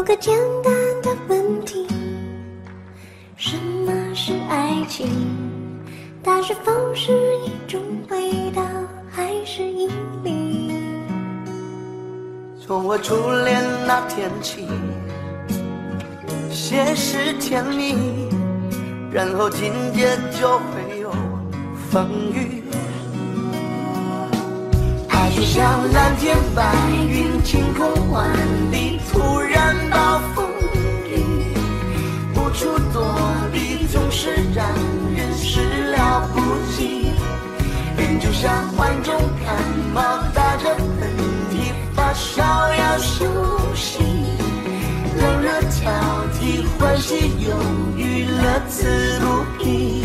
个简单的问题：什么是爱情？它是否是一种味道，还是毅力？ 从我初恋那天起，先是甜蜜，然后紧接就会有风雨。爱就像蓝天白云，晴空万里，突然暴风雨，无处躲避，总是让人始料不及。人就像患重感冒，打着喷嚏，发烧要休息，冷热交替，欢喜忧郁，乐此不疲。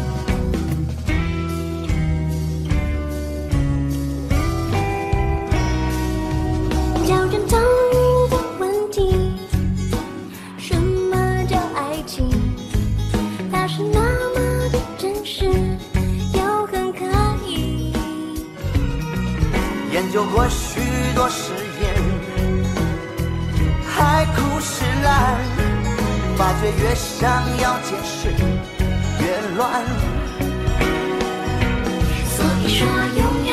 较真遭遇的问题：什么叫爱情？它是那么的真实，又很可疑。 研究过许多实验，海枯石烂，发觉越想要解释越乱。 所以说永远